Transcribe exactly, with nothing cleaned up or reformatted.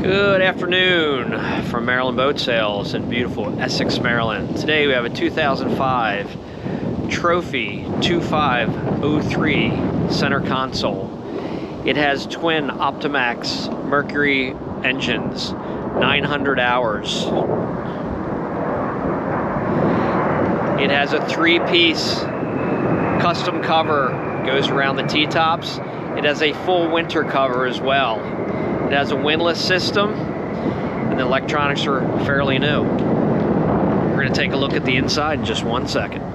Good afternoon from Maryland Boat Sales in beautiful Essex, Maryland. Today we have a two thousand five Trophy two five oh three center console. It has twin Optimax Mercury engines, nine hundred hours. It has a three-piece custom cover, goes around the T-tops. It has a full winter cover as well. It has a windlass system, and the electronics are fairly new. We're going to take a look at the inside in just one second.